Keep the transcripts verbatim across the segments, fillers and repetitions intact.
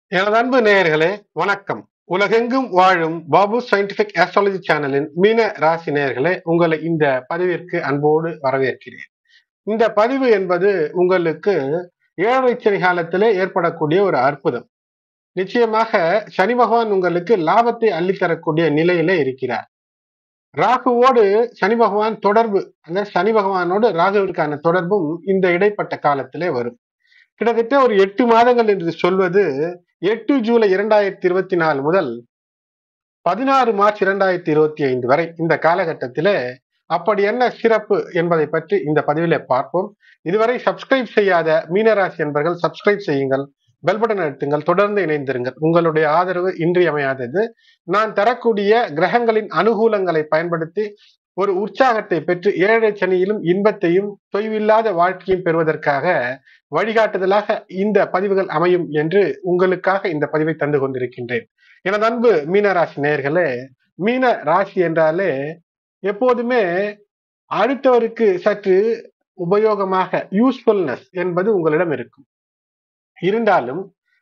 எனது அன்பு நேயர்களே, வணக்கம். உலகெங்கும் வாழும் பாபு சயின்டிபிக் ஆஸ்ட்ராலஜி சேனலின் மீன ராசி நேயர்களே, உங்களை இந்த பதிவிற்கு அன்போடு வரவேற்கிறேன். இந்த பதிவு என்பது உங்களுக்கு ஏழரை சனி காலத்திலே ஏற்படக்கூடிய ஒரு அற்புதம். நிச்சயமாக சனி பகவான் உங்களுக்கு லாபத்தை அள்ளித்தரக்கூடிய நிலையிலே இருக்கிறார். ராகுவோடு சனி பகவான் தொடர்பு, அந்த சனி பகவானோடு ராகுவிற்கான தொடர்பும் இந்த இடைப்பட்ட காலத்திலே வரும். கிட்டத்தட்ட ஒரு எட்டு மாதங்கள் என்று சொல்வது எட்டு ஜூலை இரண்டாயிரத்தி இருபத்தி நாலு முதல் பதினாறு மார்ச் இரண்டாயிரத்தி இருபத்தி ஐந்து வரை இந்த காலகட்டத்திலே அப்படி என்ன சிறப்பு என்பதை பற்றி இந்த பதிவிலே பார்ப்போம். இதுவரை சப்ஸ்கிரைப் செய்யாத மீனராசி என்பர்கள் சப்ஸ்கிரைப் செய்யுங்கள், பெல் பட்டன் அழுத்துங்கள், தொடர்ந்து இணைந்திருங்கள். உங்களுடைய ஆதரவு இன்றியமையாதது. நான் தரக்கூடிய கிரகங்களின் அனுகூலங்களை பயன்படுத்தி ஒரு உற்சாகத்தை பெற்று ஏழரை சனியிலும் இன்பத்தையும் தொய்வில்லாத வாழ்க்கையும் பெறுவதற்காக வழிகாட்டுதலாக இந்த பதிவுகள் அமையும் என்று உங்களுக்காக இந்த பதிவை தந்து கொண்டிருக்கின்றேன். எனது அன்பு மீனராசி நேயர்களே, மீன ராசி என்றாலே எப்போதுமே அடுத்தவருக்கு சற்று உபயோகமாக யூஸ்ஃபுல்னஸ் என்பது உங்களிடம் இருக்கும். இருந்தாலும்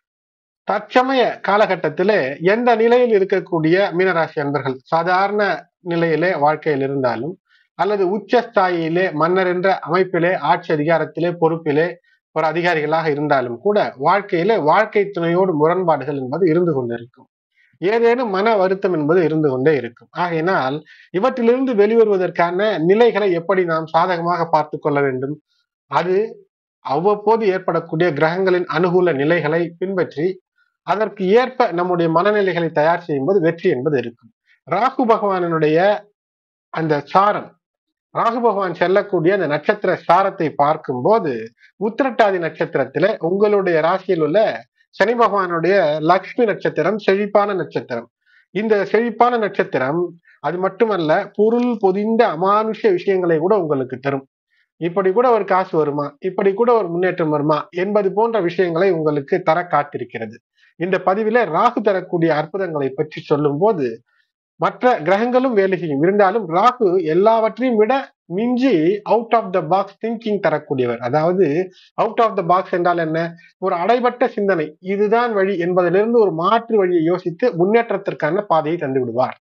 தற்சமய காலகட்டத்திலே எந்த நிலையில் இருக்கக்கூடிய மீனராசி அன்பர்கள் சாதாரண நிலையிலே வாழ்க்கையில் இருந்தாலும் அல்லது உச்சஸ்தாயிலே மன்னர் என்ற அமைப்பிலே ஆட்சி அதிகாரத்திலே பொறுப்பிலே ஒரு அதிகாரிகளாக இருந்தாலும் கூட வாழ்க்கையிலே வாழ்க்கை துணையோடு முரண்பாடுகள் என்பது இருந்து கொண்டிருக்கும். ஏதேனும் மன வருத்தம் என்பது இருந்து கொண்டே இருக்கும். ஆகையினால் இவற்றிலிருந்து வெளிவருவதற்கான நிலைகளை எப்படி நாம் சாதகமாக பார்த்து கொள்ள வேண்டும், அது அவ்வப்போது ஏற்படக்கூடிய கிரகங்களின் அனுகூல நிலைகளை பின்பற்றி அதற்கு ஏற்ப நம்முடைய மனநிலைகளை தயார் செய்யும் போது வெற்றி என்பது இருக்கும். ராகு பகவானுடைய அந்த சாரம், ராகு பகவான் செல்லக்கூடிய அந்த நட்சத்திர சாரத்தை பார்க்கும் போது உத்திரட்டாதி நட்சத்திரத்தில உங்களுடைய ராசியில் உள்ள சனி பகவானுடைய லக்ஷ்மி நட்சத்திரம் செழிப்பான நட்சத்திரம். இந்த செழிப்பான நட்சத்திரம் அது மட்டுமல்ல, பொருள் பொதிந்த அமானுஷ விஷயங்களை கூட உங்களுக்கு தரும். இப்படி கூட ஒரு காசு வருமா, இப்படி கூட ஒரு முன்னேற்றம் வருமா என்பது போன்ற விஷயங்களை உங்களுக்கு தர காத்திருக்கிறது. இந்த பதிவில ராகு தரக்கூடிய அற்புதங்களை பற்றி சொல்லும் போது மற்ற கிரகங்களும் வேலை செய்யும். இருந்தாலும் ராகு எல்லாவற்றையும் விட மிஞ்சி out of the box thinking தரக்கூடியவர். அதாவது அவுட் ஆஃப் த பாக்ஸ் என்றால் என்ன, ஒரு அடைபட்ட சிந்தனை, இதுதான் வழி என்பதிலிருந்து ஒரு மாற்று வழியை யோசித்து முன்னேற்றத்திற்கான பாதையை தந்து விடுவார்.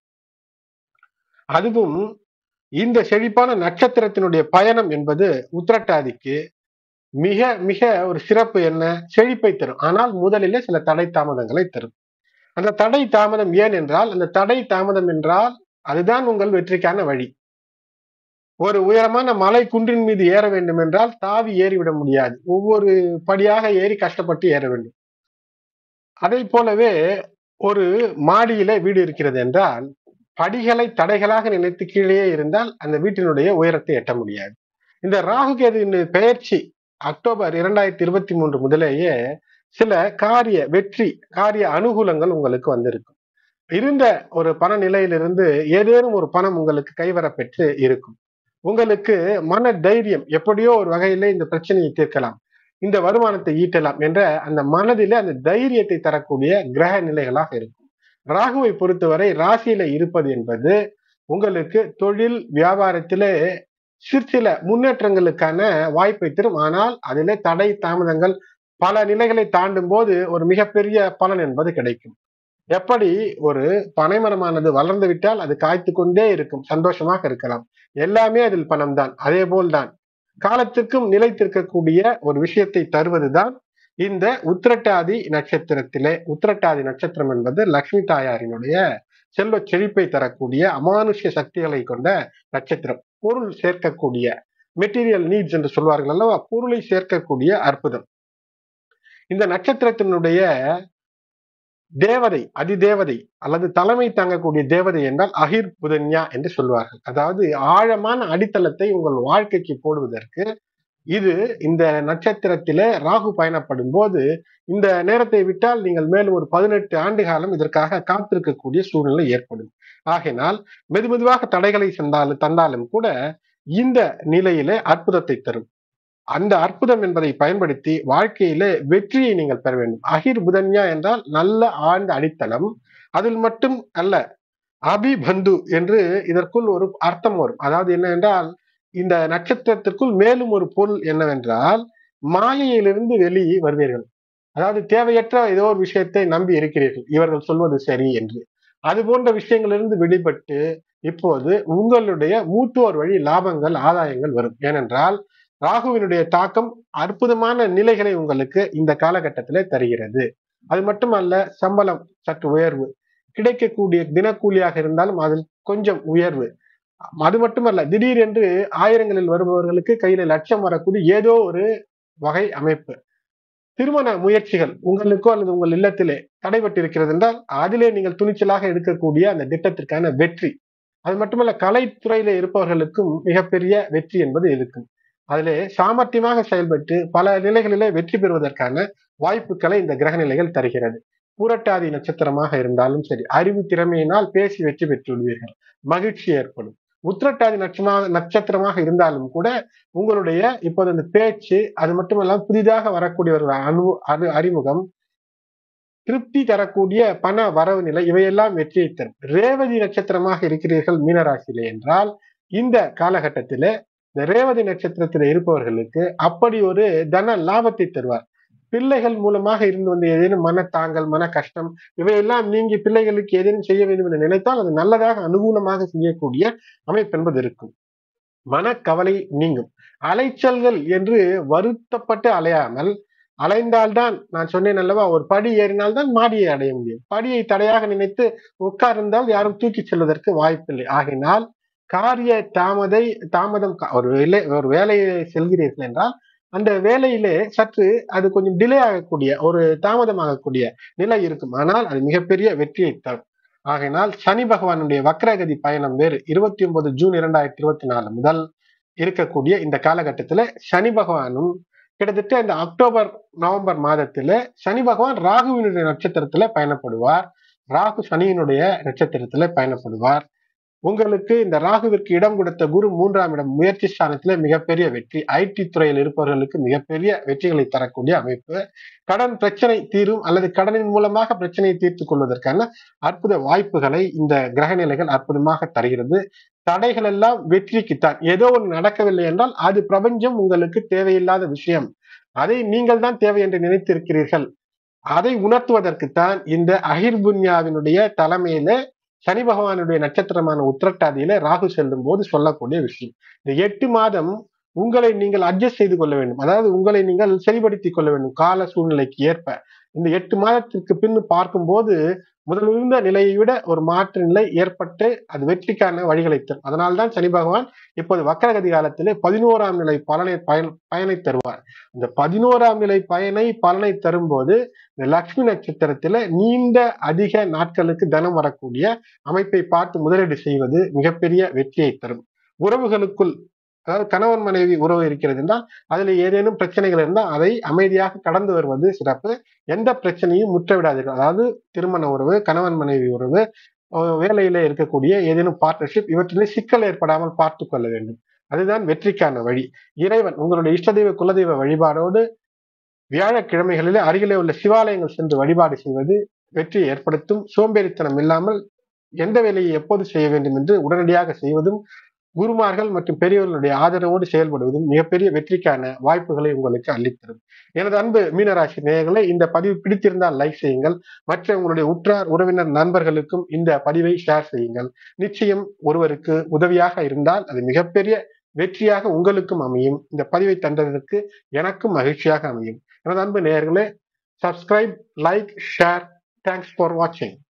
அதுவும் இந்த செழிப்பான நட்சத்திரத்தினுடைய பயணம் என்பது உத்திரட்டாதிக்கு மிக மிக ஒரு சிறப்பு என்ன, செழிப்பை தரும். ஆனால் முதலிலே சில தடை தாமதங்களை தரும். அந்த தடை தாமதம் ஏன் என்றால், அந்த தடை தாமதம் என்றால் அதுதான் உங்கள் வெற்றிக்கான வழி. ஒரு உயரமான மலை குன்றின் மீது ஏற வேண்டும் என்றால் தாவி ஏறிவிட முடியாது, ஒவ்வொரு படியாக ஏறி கஷ்டப்பட்டு ஏற வேண்டும். அதை போலவே ஒரு மாடியில வீடு இருக்கிறது என்றால் படிகளை தடைகளாக நினைத்து கீழே இருந்தால் அந்த வீட்டினுடைய உயரத்தை எட்ட முடியாது. இந்த ராகு கேது பெயர்ச்சி அக்டோபர் இரண்டாயிரத்தி இருபத்தி மூன்று முதலேயே சில காரிய வெற்றி, காரிய அனுகூலங்கள் உங்களுக்கு வந்திருக்கும். இருந்த ஒரு பண நிலையிலிருந்து ஏதேனும் ஒரு பணம் உங்களுக்கு கைவர பெற்று இருக்கும். உங்களுக்கு மன தைரியம், எப்படியோ ஒரு வகையிலே இந்த பிரச்சனையை தீர்க்கலாம், இந்த வருமானத்தை ஈட்டலாம் என்ற அந்த மனதிலே அந்த தைரியத்தை தரக்கூடிய கிரக நிலைகளாக இருக்கும். ராகுவை பொறுத்தவரை ராசியில இருப்பது என்பது உங்களுக்கு தொழில் வியாபாரத்திலே சிற்சில முன்னேற்றங்களுக்கான வாய்ப்பை தரும். ஆனால் அதிலே தடை தாமதங்கள் பல நிலைகளை தாண்டும் போது ஒரு மிகப்பெரிய பலன் என்பது கிடைக்கும். எப்படி ஒரு பனைமரமானது வளர்ந்து விட்டால் அது காய்த்து கொண்டே இருக்கும், சந்தோஷமாக இருக்கலாம், எல்லாமே அதில் பணம் தான். அதே போல்தான் காலத்திற்கும் நிலைத்திருக்கக்கூடிய ஒரு விஷயத்தை தருவதுதான் இந்த உத்திரட்டாதி நட்சத்திரத்திலே. உத்திரட்டாதி நட்சத்திரம் என்பது லட்சுமி தாயாரினுடைய செல்வ செழிப்பை தரக்கூடிய அமானுஷ்ய சக்திகளை கொண்ட நட்சத்திரம். பொருள் சேர்க்கக்கூடிய, மெட்டீரியல் நீட்ஸ் என்று சொல்வார்கள் அல்லவா, பொருளை சேர்க்கக்கூடிய அற்புதம். இந்த நட்சத்திரத்தினுடைய தேவதை, அதிதேவதை அல்லது தலைமை தாங்கக்கூடிய தேவதை என்றால் அகிர் புதன்யா என்று சொல்வார்கள். அதாவது ஆழமான அடித்தளத்தை உங்கள் வாழ்க்கைக்கு போடுவதற்கு இது இந்த நட்சத்திரத்திலே ராகு பயணப்படும் போது இந்த நேரத்தை விட்டால் நீங்கள் மேலும் ஒரு பதினெட்டு ஆண்டு காலம் இதற்காக காத்திருக்கக்கூடிய சூழ்நிலை ஏற்படும். ஆகையினால் மெதுமெதுவாக தடைகளை தந்தாலும் தந்தாலும் கூட இந்த நிலையிலே அற்புதத்தை தரும். அந்த அற்புதம் என்பதை பயன்படுத்தி வாழ்க்கையிலே வெற்றியை நீங்கள் பெற வேண்டும். அகிர் புதன்யா என்றால் நல்ல ஆழ்ந்த அடித்தளம். அதில் மட்டும் அல்ல, அபிபந்து என்று இதற்குள் ஒரு அர்த்தம் வரும். அதாவது என்ன என்றால், இந்த நட்சத்திரத்திற்குள் மேலும் ஒரு பொருள் என்னவென்றால் மாயையிலிருந்து வெளியே வருவீர்கள். அதாவது தேவையற்ற ஏதோ ஒரு விஷயத்தை நம்பி இருக்கிறீர்கள், இவர்கள் சொல்வது சரி என்று. அது போன்ற விஷயங்களிலிருந்து விடுபட்டு இப்போது உங்களுடைய மூத்தோர் வழி லாபங்கள், ஆதாயங்கள் வரும். ஏனென்றால் ராகுவினுடைய தாக்கம் அற்புதமான நிலைகளை உங்களுக்கு இந்த காலகட்டத்திலே தருகிறது. அது மட்டுமல்ல, சம்பளம் சற்று உயர்வு, கிடைக்கக்கூடிய தினக்கூலியாக இருந்தாலும் அதில் கொஞ்சம் உயர்வு. அது மட்டுமல்ல, திடீரென்று ஆயிரங்களில் வருபவர்களுக்கு கையில லட்சம் வரக்கூடிய ஏதோ ஒரு வகை அமைப்பு. திருமண முயற்சிகள் உங்களுக்கோ அல்லது உங்கள் இல்லத்திலே தடைபட்டிருக்கிறது என்றால் அதிலே நீங்கள் துணிச்சலாக எடுக்கக்கூடிய அந்த திட்டத்திற்கான வெற்றி. அது மட்டுமல்ல, கலைத்துறையில இருப்பவர்களுக்கும் மிகப்பெரிய வெற்றி என்பது இருக்கும். அதிலே சாமர்த்தியமாக செயல்பட்டு பல நிலைகளிலே வெற்றி பெறுவதற்கான வாய்ப்புகளை இந்த கிரக நிலைகள் தருகிறது. பூரட்டாதி நட்சத்திரமாக இருந்தாலும் சரி, அறிவு திறமையினால் பேசி வெற்றி பெற்று விடுவீர்கள், மகிழ்ச்சி ஏற்படும். உத்திரட்டாதி நட்சமாக நட்சத்திரமாக இருந்தாலும் கூட உங்களுடைய இப்போது அந்த பேச்சு, அது மட்டுமல்லாமல் புதிதாக வரக்கூடிய ஒரு அனு அது அறிமுகம், திருப்தி தரக்கூடிய பண வரவு நிலை, இவையெல்லாம் வெற்றியை தரும். ரேவதி நட்சத்திரமாக இருக்கிறீர்கள் மீனராசியிலே என்றால் இந்த காலகட்டத்திலே இந்த ரேவதி நட்சத்திரத்தில் இருப்பவர்களுக்கு அப்படி ஒரு தன லாபத்தை தருவார். பிள்ளைகள் மூலமாக இருந்து வந்த ஏதேனும் மன தாங்கல், மன கஷ்டம், இவையெல்லாம் நீங்கி பிள்ளைகளுக்கு ஏதேனும் செய்ய வேண்டும் என்று நினைத்தால் அது நல்லதாக அனுகூலமாக செய்யக்கூடிய அமைப்பு என்பது இருக்கும். மனக்கவலை நீங்கும். அலைச்சல்கள் என்று வருத்தப்பட்டு அலையாமல், அலைந்தால்தான், நான் சொன்னேன் அல்லவா, ஒரு படி ஏறினால்தான் மாடியை அடைய முடியும். படியை தடையாக நினைத்து உட்கார்ந்தால் யாரும் தூக்கி செல்வதற்கு வாய்ப்பில்லை. ஆகினால் காரிய தாமதை தாமதம் ஒரு வேலை ஒரு வேலையை செல்கிறீர்கள் என்றால் அந்த வேலையிலே சற்று அது கொஞ்சம் டிலே ஆகக்கூடிய, ஒரு தாமதமாகக்கூடிய நிலை இருக்கும். ஆனால் அது மிகப்பெரிய வெற்றியை தரும். ஆகையினால் சனி பகவானுடைய வக்ரகதி பயணம் வேறு இருபத்தி ஒன்பது ஜூன் இரண்டாயிரத்தி இருபத்தி நாலு முதல் இருக்கக்கூடிய இந்த காலகட்டத்துல சனி பகவானும் கிட்டத்தட்ட இந்த அக்டோபர் நவம்பர் மாதத்துல சனி பகவான் ராகுவினுடைய நட்சத்திரத்துல பயணப்படுவார். ராகு சனியினுடைய நட்சத்திரத்துல பயணப்படுவார். உங்களுக்கு இந்த ராகுவிற்கு இடம் கொடுத்த குரு மூன்றாம் இடம் முயற்சி ஸ்தானத்துல மிகப்பெரிய வெற்றி. ஐடி துறையில் இருப்பவர்களுக்கு மிகப்பெரிய வெற்றிகளை தரக்கூடிய அமைப்பு. கடன் பிரச்சனை தீரும் அல்லது கடனின் மூலமாக பிரச்சனையை தீர்த்துக் கொள்வதற்கான அற்புத வாய்ப்புகளை இந்த கிரக நிலைகள் அற்புதமாக தருகிறது. தடைகள் எல்லாம் வெற்றிக்குத்தான். ஏதோ ஒன்று நடக்கவில்லை என்றால் அது பிரபஞ்சம் உங்களுக்கு தேவையில்லாத விஷயம், அதை நீங்கள் தான் தேவை என்று நினைத்திருக்கிறீர்கள். அதை உணர்த்துவதற்குத்தான் இந்த அஹிர்புன்யாவினுடைய தலைமையில சனி பகவானுடைய நட்சத்திரமான உத்திரட்டாதியில ராகு செல்லும் போது சொல்லக்கூடிய விஷயம். இந்த எட்டு மாதம் உங்களை நீங்கள் அட்ஜஸ்ட் செய்து கொள்ள வேண்டும். அதாவது உங்களை நீங்கள் சரிபடுத்திக் கொள்ள வேண்டும் கால சூழ்நிலைக்கு ஏற்ப. இந்த எட்டு மாதத்திற்கு பின் பார்க்கும்போது முதல் இருந்த நிலையை விட ஒரு மாற்று நிலை ஏற்பட்டு அது வெற்றிக்கான வழிகளை தரும். அதனால்தான் சனி பகவான் இப்போது வக்கரகதி காலத்திலே பதினோராம் நிலை பலனை பயன் பயனை தருவார். இந்த பதினோராம் நிலை பயனை பலனை தரும்போது இந்த லக்ஷ்மி நட்சத்திரத்துல நீண்ட அதிக நாட்களுக்கு தனம் வரக்கூடிய அமைப்பை பார்த்து முதலீடு செய்வது மிகப்பெரிய வெற்றியை தரும். உறவுகளுக்குள், அதாவது கணவன் மனைவி உறவு இருக்கிறது என்றால் அதுல ஏதேனும் பிரச்சனைகள் இருந்தால் அதை அமைதியாக கடந்து வருவது சிறப்பு. எந்த பிரச்சனையும் முற்றவிடாதீர்கள். அதாவது திருமண உறவு, கணவன் மனைவி உறவு, வேலையில இருக்கக்கூடிய ஏதேனும் பார்ட்னர்ஷிப், இவற்றிலே சிக்கல் ஏற்படாமல் பார்த்து கொள்ள வேண்டும். அதுதான் வெற்றிக்கான வழி. இறைவன் உங்களுடைய இஷ்டதெய்வ குலதெய்வ வழிபாடோடு வியாழக்கிழமைகளிலே அருகிலே உள்ள சிவாலயங்கள் சென்று வழிபாடு செய்வது வெற்றியை ஏற்படுத்தும். சோம்பேறித்தனம் இல்லாமல் எந்த வேலையை எப்போது செய்ய வேண்டும் என்று உடனடியாக செய்வதும், குருமார்கள் மற்றும் பெரியவர்களுடைய ஆதரவோடு செயல்படுவதும் மிகப்பெரிய வெற்றிக்கான வாய்ப்புகளை உங்களுக்கு அள்ளித்தரும். எனது அன்பு மீனராசி நேயர்களே, இந்த பதிவு பிடித்திருந்தால் லைக் செய்யுங்கள். மற்ற உங்களுடைய உற்றார் உறவினர் நண்பர்களுக்கும் இந்த பதிவை ஷேர் செய்யுங்கள். நிச்சயம் ஒருவருக்கு உதவியாக இருந்தால் அது மிகப்பெரிய வெற்றியாக உங்களுக்கும் அமையும். இந்த பதிவை தந்ததற்கு எனக்கும் மகிழ்ச்சியாக அமையும். எனது அன்பு நேயர்களே, subscribe, like, share. Thanks for வாட்சிங்.